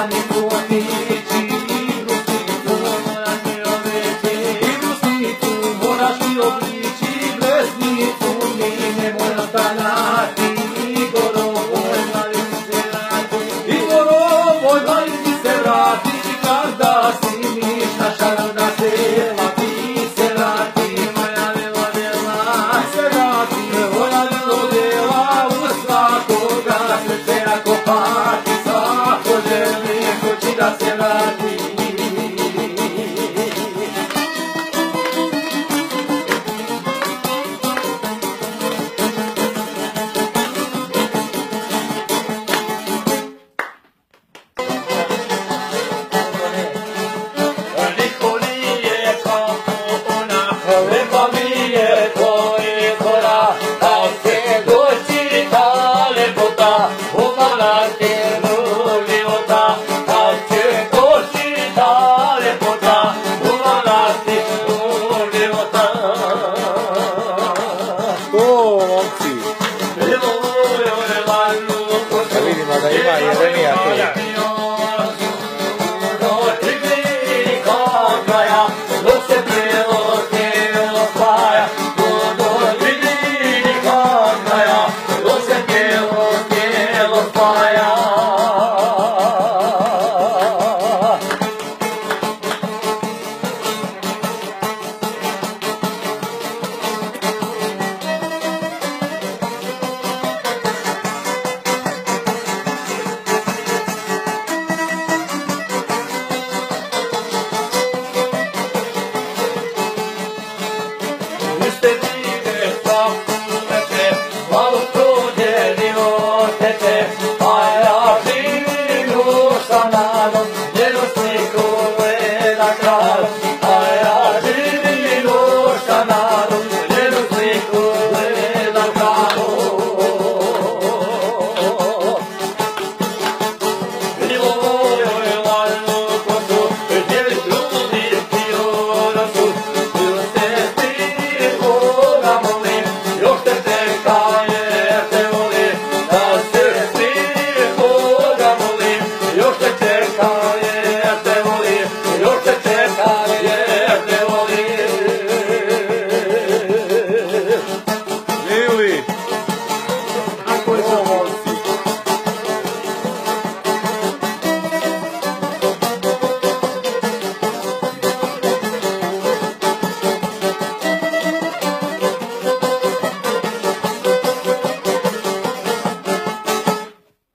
ni bunici, i brusnicu moraš mi obliči, i brusnicu moraš mi obliči, brusnicu mi ne moraš stavljati, Igorovoj glavi se vrati, Igorovoj glavi se vrati, kada si ništa šarana sela, ti se vrati, moja velo dela, se vrati, moja velo dela, u svakoga srce ako pati, svako želi hoći da se vrati. Vidimo da ima Jeremija tu. Malo prođe, ni otete,